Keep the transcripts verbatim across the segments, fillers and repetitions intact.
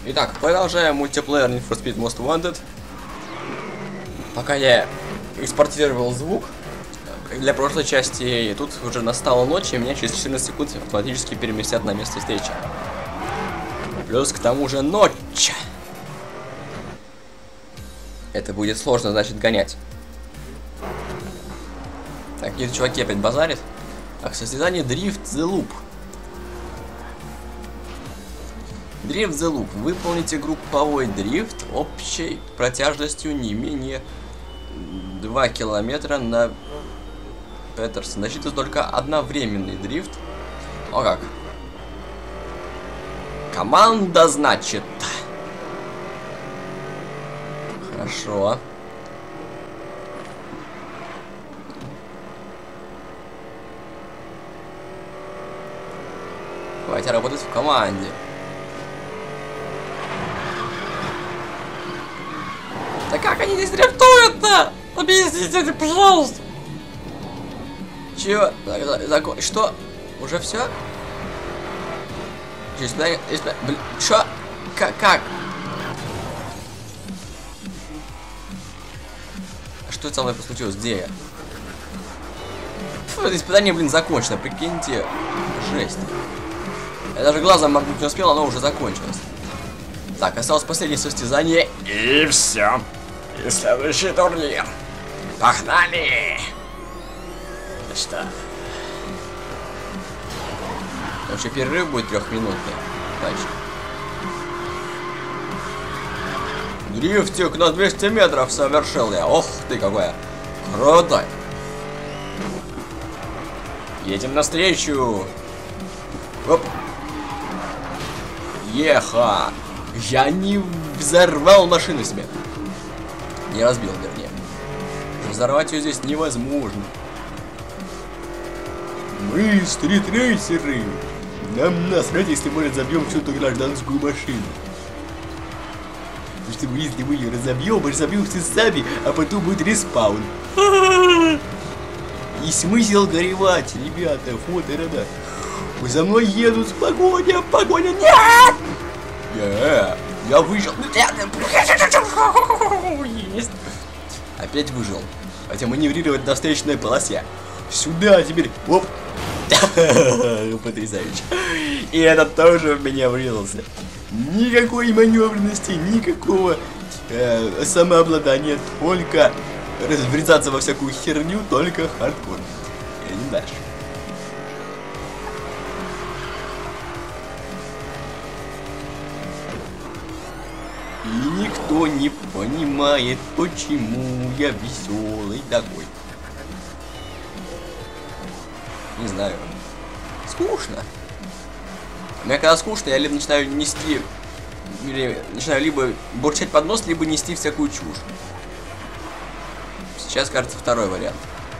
Итак, продолжаем мультиплеер Need for Speed Most Wanted. Пока я экспортировал звук для прошлой части, и тут уже настала ночь, и меня через четырнадцать секунд автоматически переместят на место встречи. Плюс к тому же ночь. Это будет сложно, значит, гонять. Так, какие-то чуваки опять базарят. Так, состязание Drift the Loop. Drift the Loop. Выполните групповой дрифт общей протяжностью не менее два километра на Петерсон. Значит, только одновременный дрифт. О как. Команда, значит. Хорошо. Давайте работать в команде. Да как они здесь дрифтуют-то? Объясните, пожалуйста. Чего? Закон. Что? Уже все? Здесь, здесь, блин, что? Как? Как? Что со мной случилось? Где я? Фу, это испытание, блин, закончено. Прикиньте. Жесть. Я даже глазом моргнуть не успел, оно уже закончилось. Так, осталось последнее состязание. И все. И следующий турнир. Погнали! Ну что? Вообще перерыв будет трехминутный. Дальше. Дрифтик на двести метров совершил я. Ох ты какой. Крутой. Едем навстречу. Оп. Еха. Я не взорвал машину себе. Не разбил, вернее. Взорвать ее здесь невозможно. Мы стритрейсеры. Нам насрать, если мы разобьем всю эту гражданскую машину. Потому что если мы ее разобьем, мы разобьем все сами, а потом будет респаун. И смысл горевать, ребята, вот и рада. За мной едут с погоня, погоня, нет! Я, я выжил. Есть. Опять выжил. Хотя маневрировать на встречной полосе. Сюда теперь. Оп. Потрясающе. И этот тоже в меня врезался. Никакой маневренности, никакого э, самообладания. Только врезаться во всякую херню, только хардкор. Едем дальше. И никто не понимает, почему я веселый такой. Не знаю. Скучно. Мне когда скучно, я либо начинаю нести, или начинаю либо бурчать под нос, либо нести всякую чушь. Сейчас, кажется, второй вариант.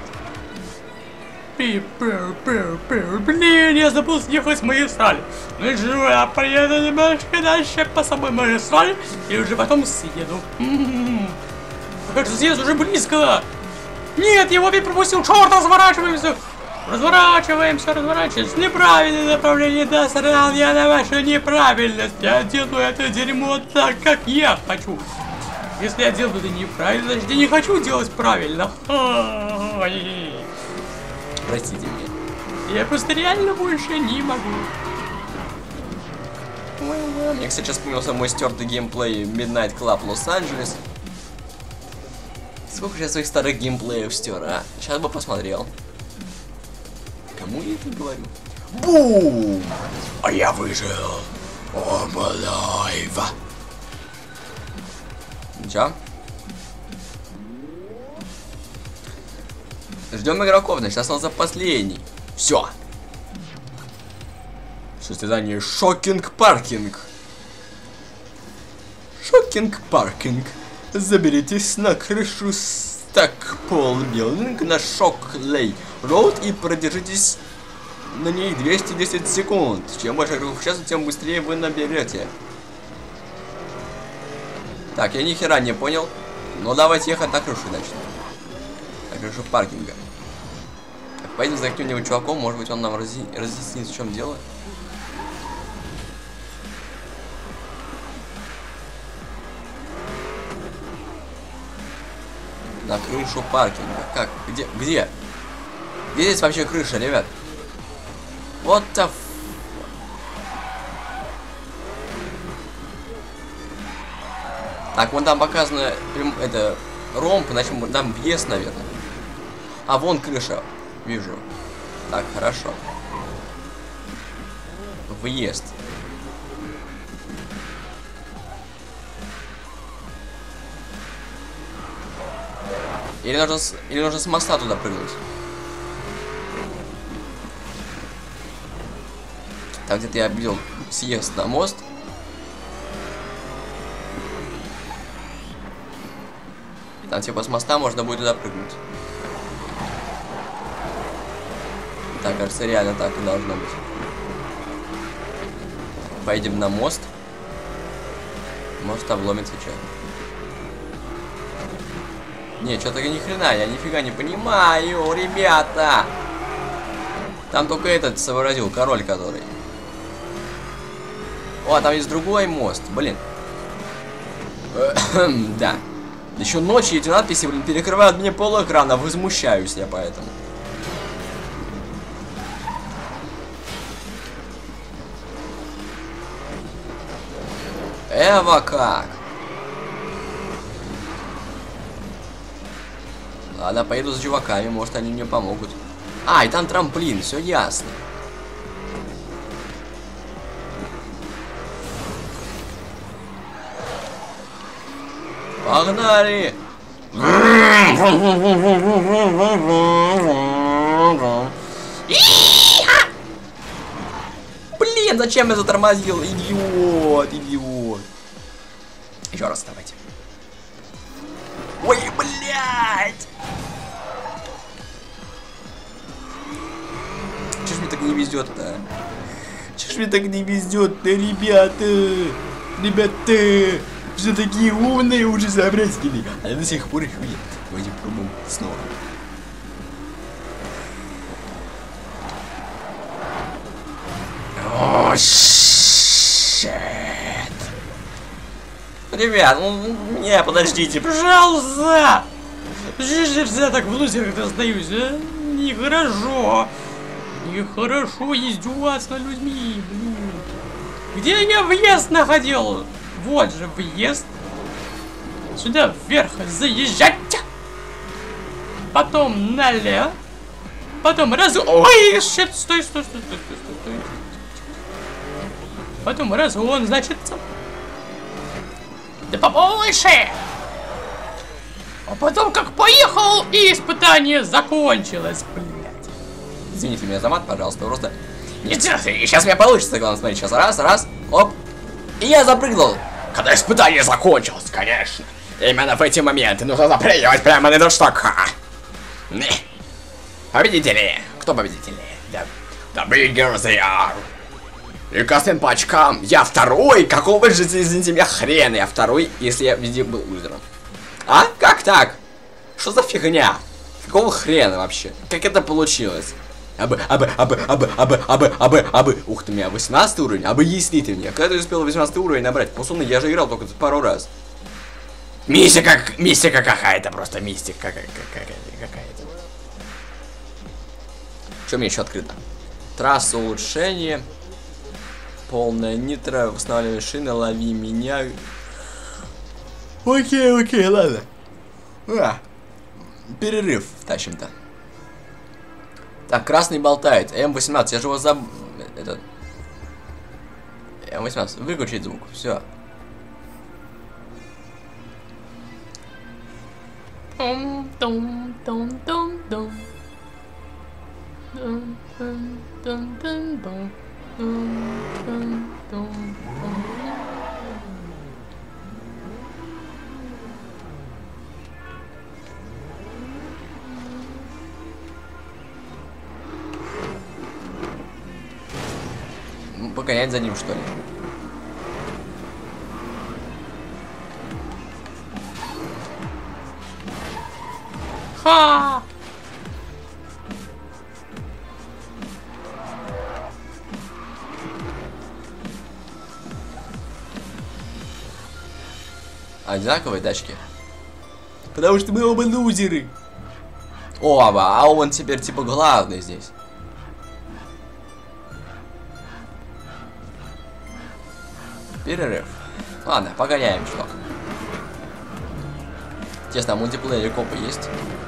Блин, я забыл съехать с магистрали. Ну живу, я поеду немножко дальше по самой магистрали и уже потом съеду. Кажется, съезд уже близко. Нет, его опять пропустил, черт, разворачиваемся. Разворачиваемся, разворачиваемся. Неправильное направление, да, срал я на вашу неправильность. Я делаю это дерьмо так, как я хочу. Если я делаю это неправильно, значит я не хочу делать правильно. Простите меня. Я просто реально больше не могу. Мне, кстати, сейчас вспомнился мой стертый геймплей Midnight Club Los-Angeles. Сколько же я своих старых геймплеев стер, а? Сейчас бы посмотрел. Кому я это говорю? Бум! А я выжил. I'm alive. Ничего? Ждем игроков, значит, остался последний. Все. Состязание Шокинг Паркинг. Шокинг Паркинг. Заберитесь на крышу Стакпол Билдинг на Шоклей Роуд и продержитесь на ней двести десять секунд. Чем больше игроков участвует, тем быстрее вы наберете. Так, я ни хера не понял. Но давайте ехать на крышу начнем. На крышу паркинга. Так, пойдем за каким-нибудь чуваком, может быть он нам разъ... разъяснит, в чем дело. На крышу паркинга. Как? Где? Где? Где здесь вообще крыша, ребят? Вот the f... Так, вон там показано это ромб, значит там въезд, наверное. А вон крыша. Вижу. Так, хорошо. Въезд. Или нужно с, или нужно с моста туда прыгнуть. Так, где-то я видел съезд на мост. Там типа с моста можно будет туда прыгнуть. Так, кажется, реально так и должно быть. Пойдем на мост. Мост обломится что. Не, что-то ни хрена, я нифига не понимаю, ребята. Там только этот сообразил, король который. О, там есть другой мост, блин. Да. Еще ночью эти надписи, блин, перекрывают мне пол экрана, возмущаюсь я поэтому. Эва как? Ладно, поеду за чуваками, может они мне помогут. А, и там трамплин, все ясно. Погнали! Блин, зачем я затормозил? Идиот, идиот. Еще раз давайте. Ой, блядь! Че ж мне так не везет-то? Че ж мне так не везет-то, ребята? Ребята! Все такие умные, уже сообразили. А я до сих пор их нет. Давайте пробуем снова. О, щет. Ребят, ну, не, подождите, пожалуйста. Нельзя так в лузерах остаюсь, а? Нехорошо. Нехорошо издеваться над людьми, блин. Где я въезд находил? Вот же въезд. Сюда вверх заезжать. Потом налево. Потом раз... Ой, щит, стой, стой, стой, стой, стой, стой. Потом разгон, значит. Да побольше. А потом как поехал, и испытание закончилось, блядь. Извините меня за мат, пожалуйста, просто... Нет, сейчас у меня получится, главное, смотри, сейчас раз, раз, оп. И я запрыгнул. Когда испытание закончилось, конечно. Именно в эти моменты нужно запрыгивать прямо на эту штуку. Не. Победители. Кто победители? Да. The biggers they are. И кастен по очкам. Я второй? Какого же, извините меня, хрена я второй, если я везде был лузером? А? Как так? Что за фигня? Какого хрена вообще? Как это получилось? Абы, абы, абы, абы, абы, абы, абы, абы. Ух ты, у меня восемнадцатый уровень. Объясни ты мне, когда ты успел восемнадцатый уровень набрать? Пусуны, я же играл только пару раз. Мистика, мистика какая-то, просто мистика какая-то. Что мне еще открыто? Трасса улучшения. Полная нитро, восстанавливание шины, лови меня. Окей, окей, ладно. А, перерыв тащим-то. Так, красный болтает. эм восемнадцать, я же его заб... Этот... эм восемнадцать, выключить звук, все. Погонять за ним, что ли? Ха! Одинаковые тачки. Потому что мы оба лузеры. Оба, а он теперь типа главный здесь. Перерыв. Ладно, погоняем, чувак. Честно, мультиплеере копы есть?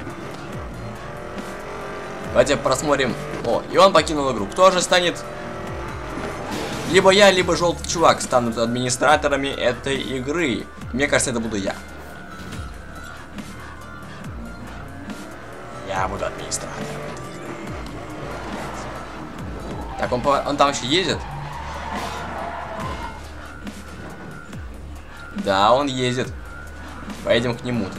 Давайте просмотрим. О, и он покинул игру. Кто же станет? Либо я, либо желтый чувак станут администраторами этой игры. Мне кажется, это буду я. Я буду администратором этой игры. Так, он, он там еще ездит? Да, он ездит. Поедем к нему-то.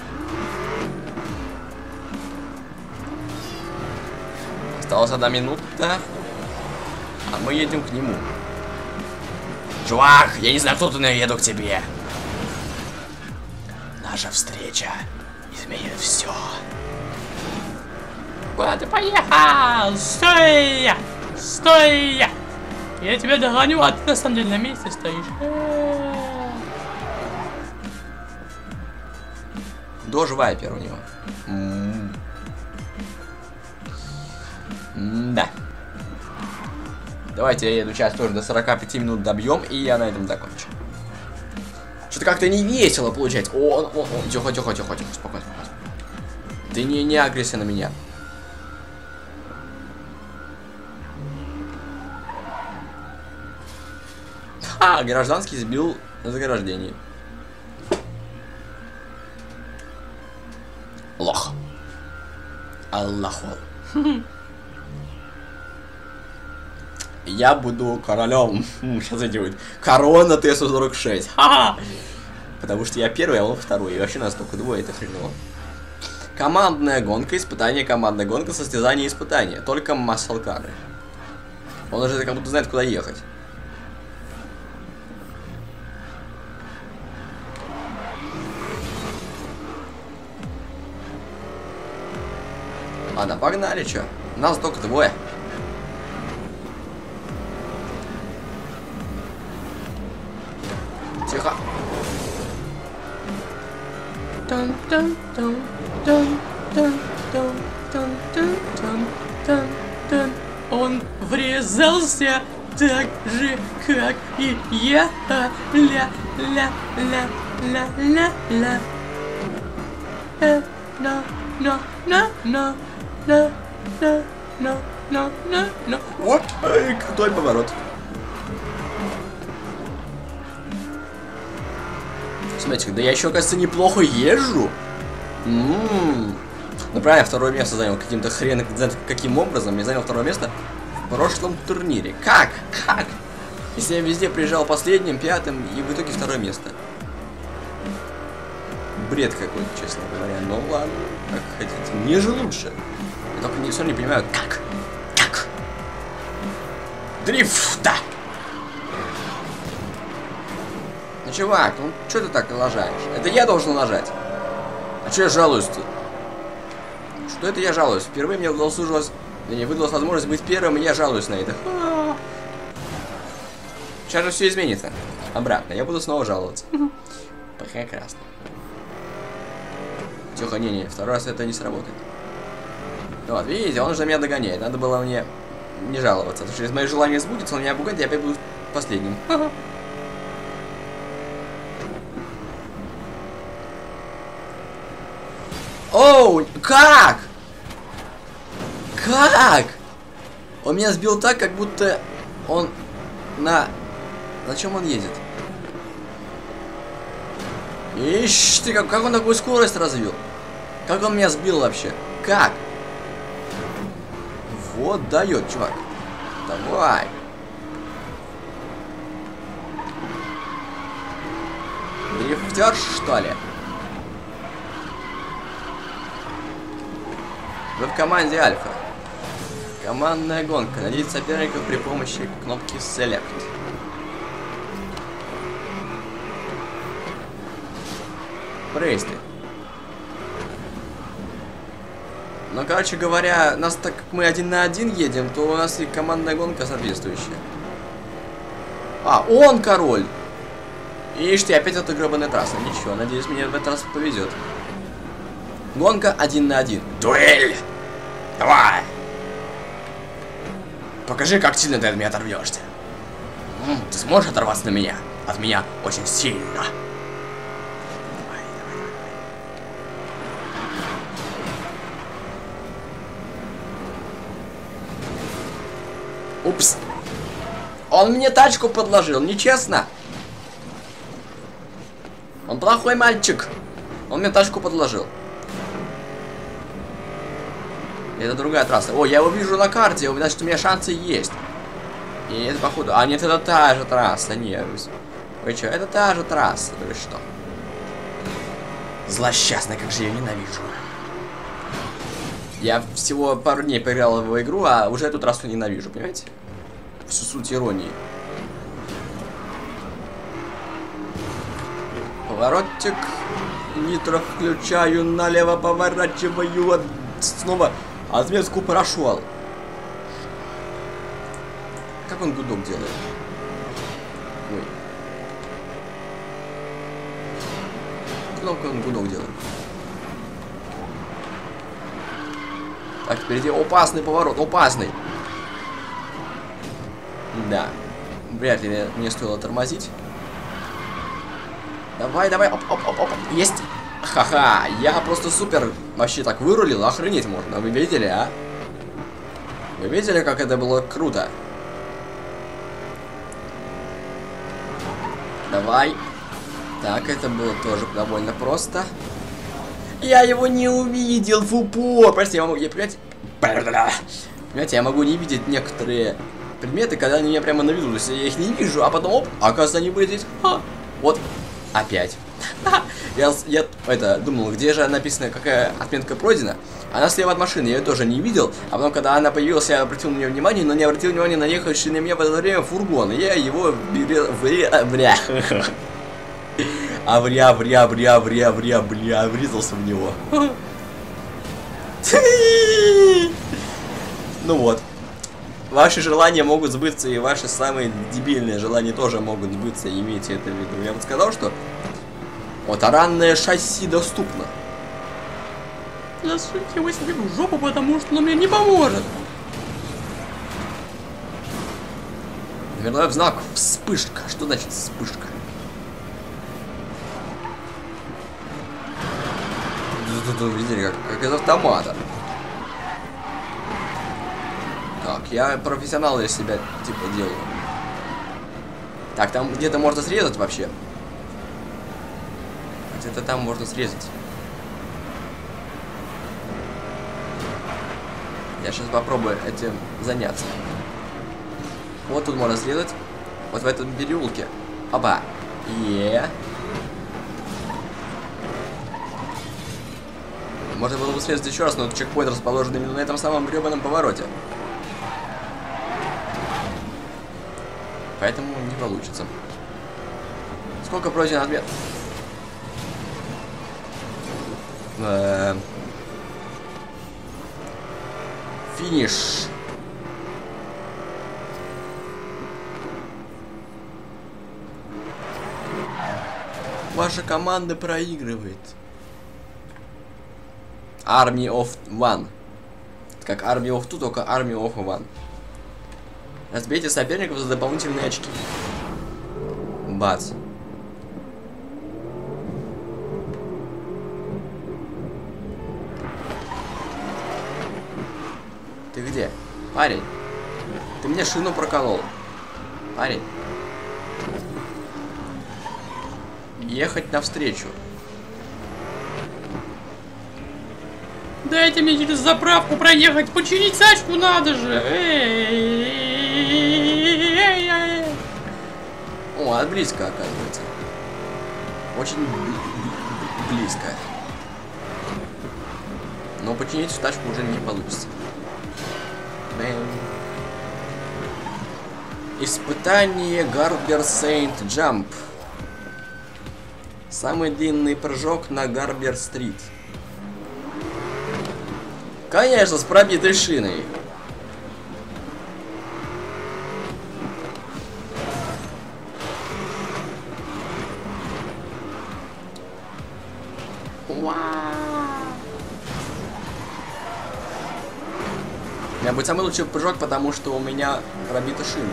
Осталась одна минута. А мы едем к нему. Чувак, я не знаю, кто ты, но я еду к тебе. Наша встреча изменит все. Куда ты поехал? Стой! Стой! Я тебя догоню, а ты на самом деле на месте стоишь. Дож Вайпер у него. Да. Давайте я еду сейчас тоже до сорока пяти минут добьем, и я на этом закончу. Что-то как-то не весело получается. О, о, о, тихо, тихо, тихо, тихо, спокойно, спокойно. Ты не, не агрессия на меня. Ха, гражданский сбил на заграждении. Лох. Аллаху. Я буду королем. Сейчас эти вот. Корона Т сто сорок шесть. Ха-ха. Потому что я первый, а он второй. И вообще нас только двое, это хреново. Командная гонка, испытание, командная гонка, состязание, испытание. Только маслкары. Он уже как будто знает, куда ехать. Ладно, погнали, чё? Нас только двое. Тихо. Он врезался так же, как и я. Ля, ля, ля, ля, ля, ля. Э, на, на, на, на, на, на, на, на, на, на. Вот, эй, крутой поворот. Смотрите, да я еще, кажется, неплохо езжу. М-м-м. Ну правильно, второе место занял каким-то хрен, каким образом. Я занял второе место в прошлом турнире. Как? Как? Если я везде приезжал последним, пятым и в итоге второе место. Бред какой-то, честно говоря. Ну ладно, как хотите. Мне же лучше. Я только не, все не понимаю, как? Как? Дрифта! Ну, чувак, ну что ты так лажаешь? Это я должен лажать. А что я жалуюсь-то? Что это я жалуюсь? Впервые мне удалось, мне выдалась возможность быть первым, и я жалуюсь на это. Сейчас же все изменится. Обратно. Я буду снова жаловаться. Прекрасно. Тихо, не-не, второй раз это не сработает. Вот, видите, он же меня догоняет. Надо было мне не жаловаться. Потому что если мое желание сбудется, он меня обугает, я опять буду последним. Оу, как? Как? Он меня сбил так, как будто он на... На чем он едет? Ишь ты, как, как он такую скорость развил? Как он меня сбил вообще? Как? Вот дает, чувак. Давай. Дрифтер, что ли? Вы в команде Альфа. Командная гонка. Найдите соперников при помощи кнопки Select. Престы. Ну, короче говоря, нас так как мы один на один едем, то у нас и командная гонка соответствующая. А, он король! Ишь ты, опять эта гребаная трасса. Ничего, надеюсь, мне в этот раз повезет. Гонка один на один. Дуэль! Давай! Покажи, как сильно ты от меня оторвешься. М, ты сможешь оторваться на меня? От меня очень сильно. Давай, давай, давай. Упс. Он мне тачку подложил, нечестно. Он плохой мальчик. Он мне тачку подложил. Это другая трасса. О, я его вижу на карте, значит, у меня шансы есть. И это, походу... А, нет, это та же трасса. Нет. Вы что, это та же трасса. Вы что? Злосчастная, как же я ненавижу. Я всего пару дней поиграл в игру, а уже эту трассу ненавижу, понимаете? Всю суть иронии. Поворотик. Нитро включаю, налево поворачиваю. Снова отметку прошел. Как он гудок делает? Ой. Кнопку он гудок делает. Так, впереди опасный поворот, опасный. Да. Вряд ли мне стоило тормозить. Давай, давай, оп, оп, оп, оп. Есть. Ха-ха, я просто супер вообще так вырулил, охренеть можно. Вы видели, а? Вы видели, как это было круто? Давай. Так, это было тоже довольно просто. Я его не увидел в упор. Простите, я могу, я, понимаете, понимаете, я могу не видеть некоторые предметы, когда они у меня прямо на виду. То есть я их не вижу, а потом, оп, оказывается, они были здесь. Ха. Вот, опять. Я, я это думал, где же написано, какая отметка пройдена. Она слева от машины, я ее тоже не видел. А потом, когда она появилась, я обратил на нее внимание, но не обратил внимания на ехавший на меня в это время фургон. И я его вря, вря, а вря, вря, вря, вря, вря, вря, врезался в него. Ну вот. Ваши желания могут сбыться, и ваши самые дебильные желания тоже могут сбыться, имейте это в виду. Я бы сказал, что вот таранное шасси доступно. Засуньте его себе в жопу, потому что оно мне не поможет. Номерной знак вспышка. Что значит вспышка? Тут видели, как, как из автомата. Так, я профессионал из себя типа делаю. Так, там где-то можно срезать вообще. Где-то там можно срезать. Я сейчас попробую этим заняться. Вот тут можно срезать. Вот в этом переулке. Опа. Е. Можно было бы срезать еще раз, но чекпоинт расположен именно на этом самом гребаном повороте. Поэтому не получится. Сколько пройдено ответ? Э-э- Финиш. Ваша команда проигрывает. Army of One. Как Army of Two, только Army of One. Разбейте соперников за дополнительные очки. Бац. Ты где? Парень. Ты мне шину проколол. Парень. Ехать навстречу. Дайте мне через заправку проехать, починить тачку надо же. О, а близко, оказывается. Очень близко. Но починить эту тачку уже не получится. Бэм. Испытание Гарбер Сейнт Джамп. Самый длинный прыжок на Гарбер-стрит. Конечно, с пробитой шиной. Вау. меня будет самый лучший прыжок, потому что у меня пробита шина.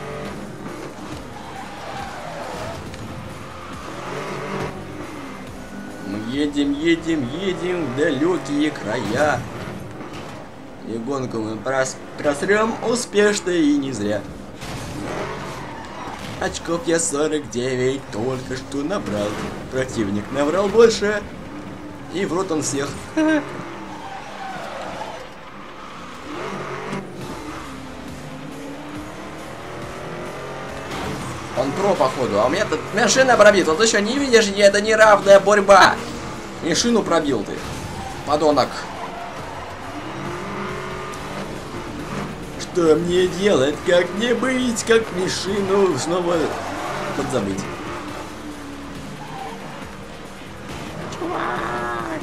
Мы едем, едем, едем в далекие края. И гонку мы прос просрем успешно и не зря. Очков я сорок девять только что набрал. Противник набрал больше. И в рот он всех. Он про, походу. А у меня тут шина пробит. Вот еще не видишь, это неравная борьба. И шину пробил ты. Подонок. Что мне делать? Как мне быть? Как мне шину снова подзабыть? Чувак!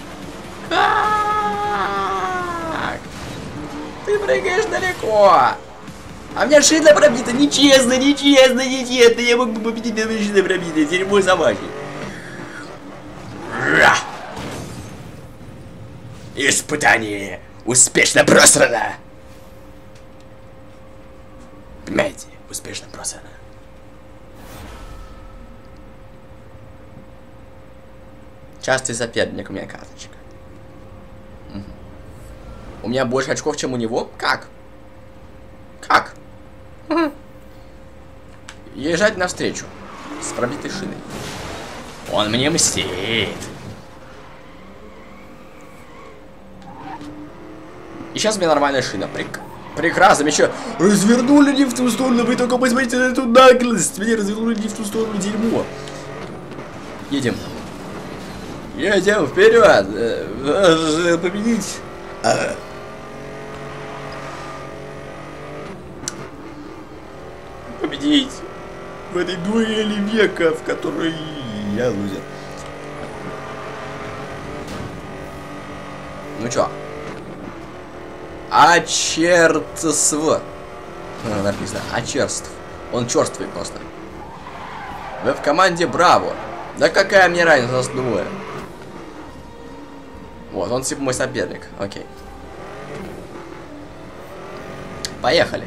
Как? Ты прыгаешь далеко. А у меня шина пробита. Нечестно, нечестно, нечестно. Я мог бы победить, но шина пробита. Дерьмо собаки. Испытание успешно просрано. Понимаете, успешно просрано. Частый соперник у меня карточка. Угу. У меня больше очков, чем у него? Как? Как? Угу. Езжать навстречу с пробитой шиной. Он мне мстит. И сейчас у меня нормальная шина. Прик... Прекрасно, еще развернули не в ту сторону. Вы только посмотрите на эту наглость. Меня развернули не в ту сторону, дерьмо. Едем. Едем вперед. Победить. Победить. В этой дуэли века, в которой я лузер. Ну чё? Очерство. Написано. Очерств. Он черствый просто. Вы в команде Браво. Да какая мне разница с двое? Вот, он типа мой соперник. Окей. Поехали.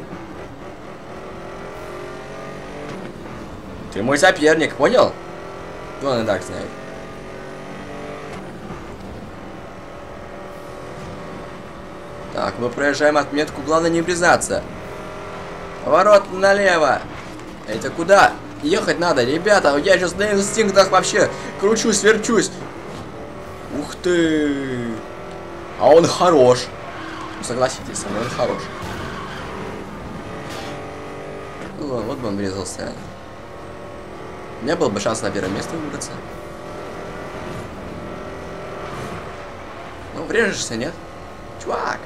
Ты мой соперник, понял? Он и так знает. Так, мы проезжаем отметку, главное не врезаться. Поворот налево. Это куда? Ехать надо, ребята. Я сейчас на инстинктах вообще кручусь, верчусь. Ух ты. А он хорош. Согласитесь, он хорош. Ну, вот бы он врезался. У меня был бы шанс на первое место выбраться. Ну, врежешься, нет? Чувак.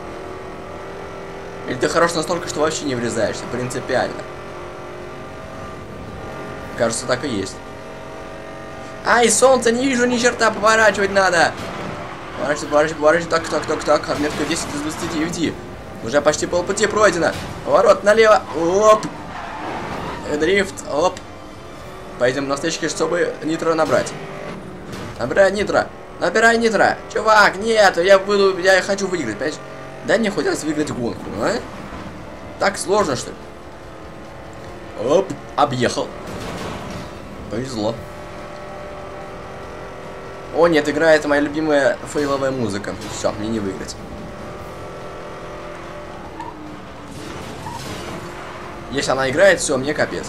Или ты хорош настолько, что вообще не врезаешься, принципиально. Кажется, так и есть. Ай, солнце, не вижу ни черта, поворачивать надо. Поворачивать, поворачивать, поворачивать. Так, так, так, так. Отметка десять из двадцати девяти. Уже почти полпути пройдено. Поворот налево. Оп. Дрифт. Оп. Поедем на встречке, чтобы нитро набрать. Набирай нитро. Набирай нитро. Чувак, нет, я буду, я хочу выиграть, понимаешь? Дай мне хоть раз выиграть гонку, а? Так сложно, что ли? Оп, объехал. Повезло. О, нет, играет моя любимая фейловая музыка. Все, мне не выиграть. Если она играет, все, мне капец.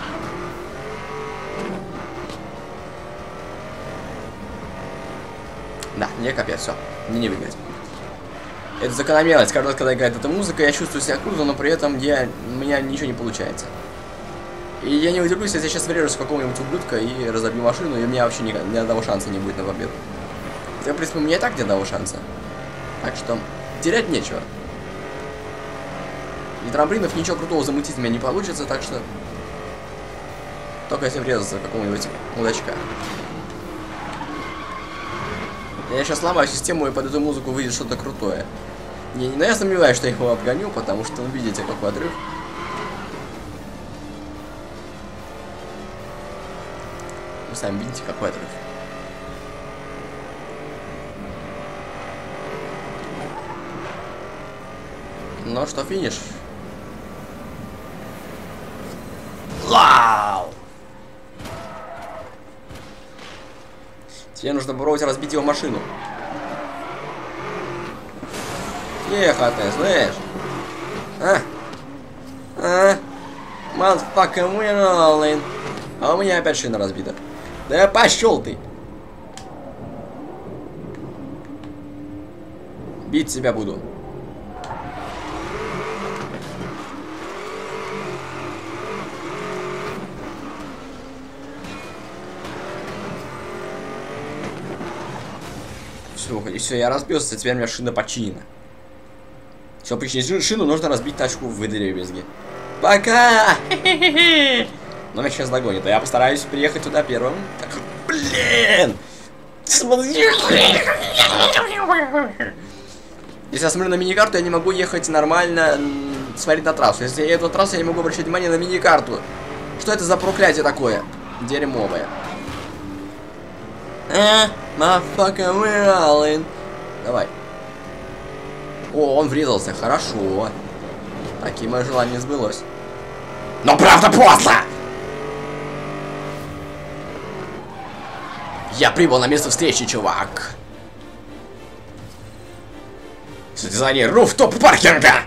Да, мне капец, все. Мне не выиграть. Это закономерность. Каждый раз, когда играет эта музыка, я чувствую себя круто, но при этом я, у меня ничего не получается. И я не удивлюсь, если я сейчас врежусь в какого-нибудь ублюдка и разобью машину, и у меня вообще ни, ни одного шанса не будет на победу. Хотя, в принципе, у меня и так ни одного шанса. Так что, терять нечего. И трамплинов ничего крутого замутить у меня не получится, так что... Только если врезаться в какого-нибудь мудачка. Я сейчас сломаю систему, и под эту музыку выйдет что-то крутое. Не, но я сомневаюсь, что я его обгоню, потому что, ну, видите, какой отрыв. Вы сами видите, какой отрыв. Ну что, финиш? Вау! Тебе нужно попробовать разбить его машину. Тихо ты, слышь? А? А? Motherfucker, мы rolling. А у меня опять шина разбита. Да пошел ты! Бить себя буду. Все, и все, я разбился, теперь у меня шина починена. Чтобы починить шину, нужно разбить тачку в дребезги. Пока! Но меня сейчас догонит, а я постараюсь приехать туда первым. Так, блин! Смотри! Если я смотрю на миникарту, я не могу ехать нормально, смотреть на трассу. Если я еду на трассу, я не могу обращать внимание на миникарту. Что это за проклятие такое? Дерьмовое. А, motherfucker, we're rolling. Давай. О, он врезался, хорошо. Такие мои желания сбылось. Но правда поздно! Я прибыл на место встречи, чувак. Состязание руфтоп паркинга.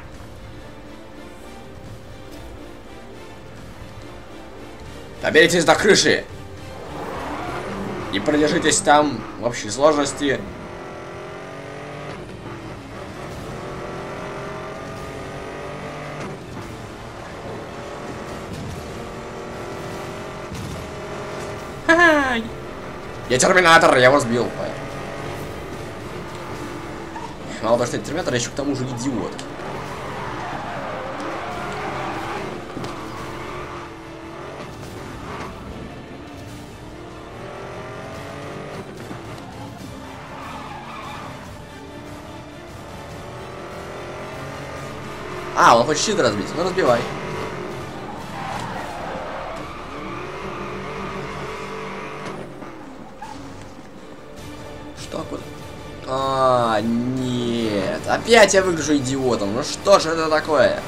Доберитесь до крыши. И продержитесь там в общей сложности. Я терминатор, я его сбил. Мало того, что это терминатор, я еще к тому же идиот. А, он хочет щит разбить. Ну разбивай. Что куда? А, нет. Опять я выгляжу идиотом. Ну что ж это такое?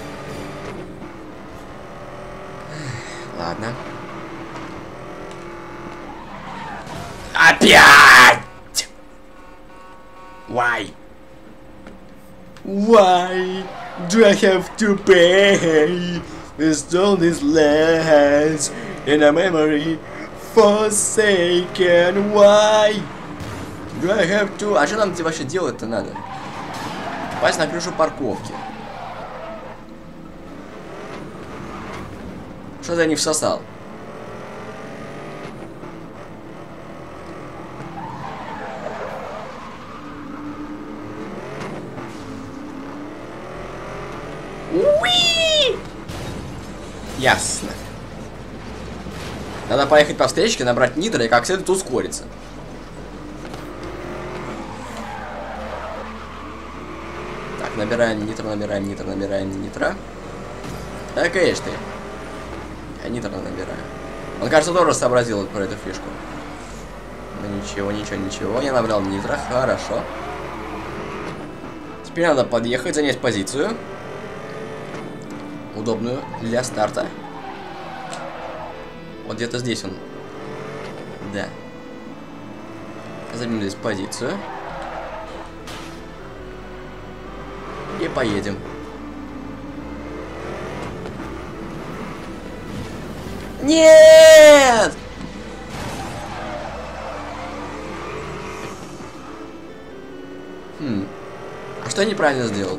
Ладно. Опять! Why? Why do I have to pay with all these lands in a memory forsaken? Why do I have to... А что нам вообще делать-то надо? Попасть на крышу парковки. Что я не всосал? Уи! Ясно. Надо поехать по встречке, набрать нитро и как следует ускориться. Так, набираем нитро, набираем нитро, набираем нитро. Да, конечно. Я нитро набираю. Он, кажется, тоже сообразил про эту фишку. Ну ничего, ничего, ничего. Я набрал нитро, хорошо. Теперь надо подъехать, занять позицию. Удобную для старта. Вот где-то здесь он. Да. Займем здесь позицию. И поедем. Нет! Хм. А что я неправильно сделал?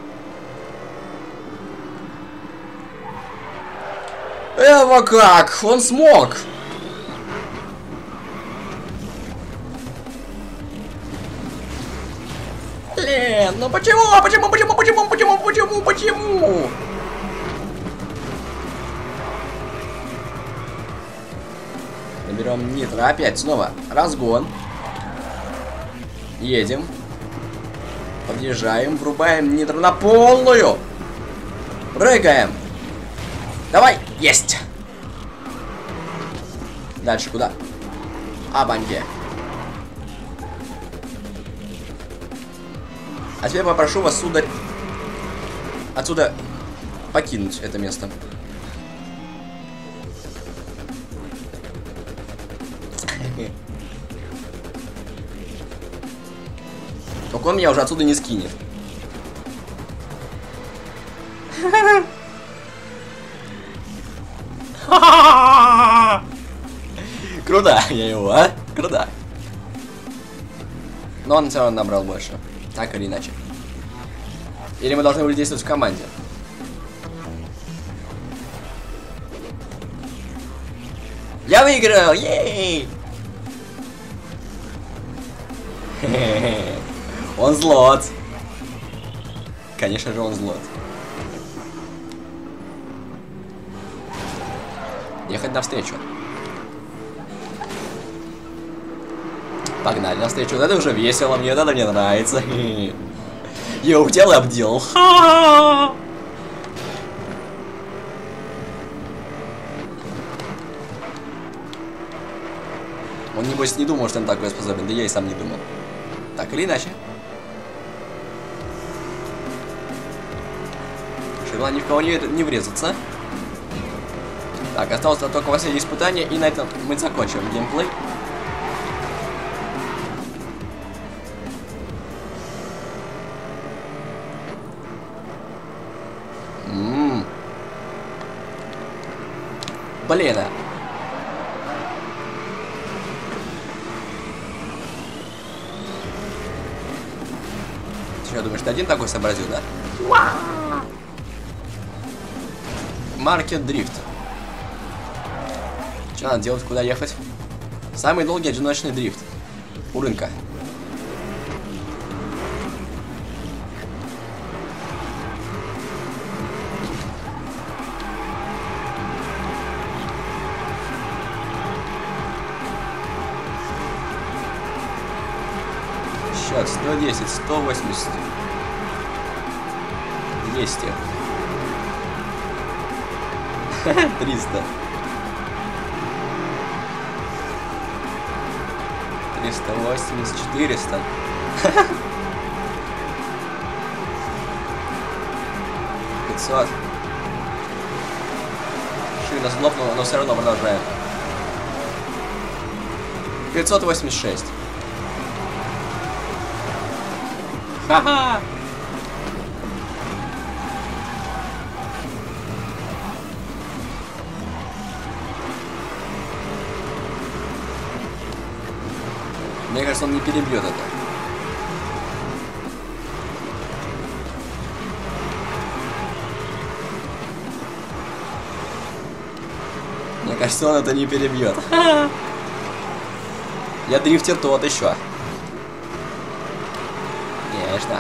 Эва как? Он смог! Блин, ну почему? Почему? Почему? Почему? Почему? Почему? Почему? Наберем нитро. Опять снова разгон. Едем. Подъезжаем. Врубаем нитро на полную. Прыгаем. Давай! Есть! Дальше куда? Абанье. А теперь попрошу вас, сударь, отсюда покинуть это место. Только он меня уже отсюда не скинет. Круто я его, а? Круто. Но он все равно набрал больше. Так или иначе. Или мы должны были действовать в команде? Я выиграл! Ей! Он злот. Конечно же, он злот. Ехать навстречу. Погнали навстречу. Вот это уже весело, мне вот это мне нравится. Я улетел и обделал. Он, небось, не думал, что он такой способен. Да я и сам не думал. Так или иначе. Желание ни в кого не, не врезаться. Так, осталось только последнее испытание, и на этом мы закончим геймплей. Ммм. Блин, а. Ты что, думаешь, ты один такой сообразил, да? Маркет дрифт. Что надо делать, куда ехать? Самый долгий одиночный дрифт. У рынка. Счет сто десять, сто восемьдесят, двести, триста, триста восемьдесят, четыреста. пятьсот. Шина сглопнула, но все равно продолжаем. пятьсот восемьдесят шесть. Ха-ха! Мне кажется, он не перебьет это. Мне кажется, он это не перебьет. Я дрифтер тот еще. Конечно.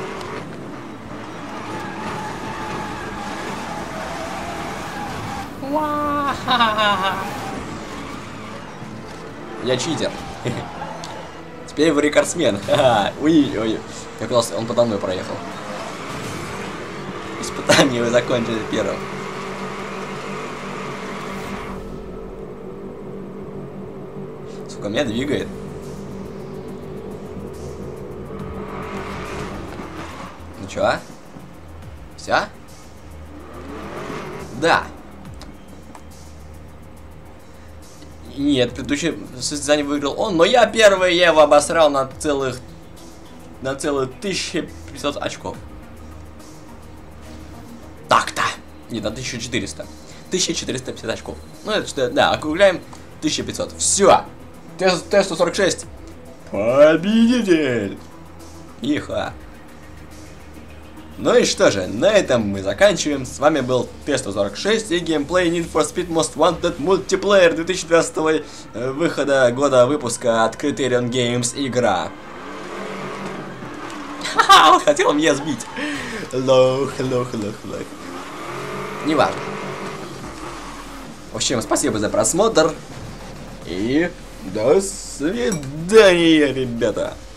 Я читер. Теперь вы рекордсмен. Ой-ой-ой. Как раз он подо мной проехал. Испытание вы закончили первым. Сука, меня двигает. Ну чё? Вся? Да. Нет, предыдущее состязание выиграл он, но я первый, я его обосрал на целых... На целых тысяча пятьсот очков. Так-то. Нет, на тысячу четыреста. тысяча четыреста пятьдесят очков. Ну, это что, да, округляем тысяча пятьсот. Все. Т сто сорок шесть. Победитель. Иха. Ну и что же, на этом мы заканчиваем. С вами был Т сто сорок шесть и геймплей Need for Speed Most Wanted Multiplayer две тысячи двенадцатого э, выхода года выпуска от Criterion Games игра. Ха-ха, он хотел меня сбить. Hello, hello, hello, hello. Неважно. В общем, спасибо за просмотр. И до свидания, ребята.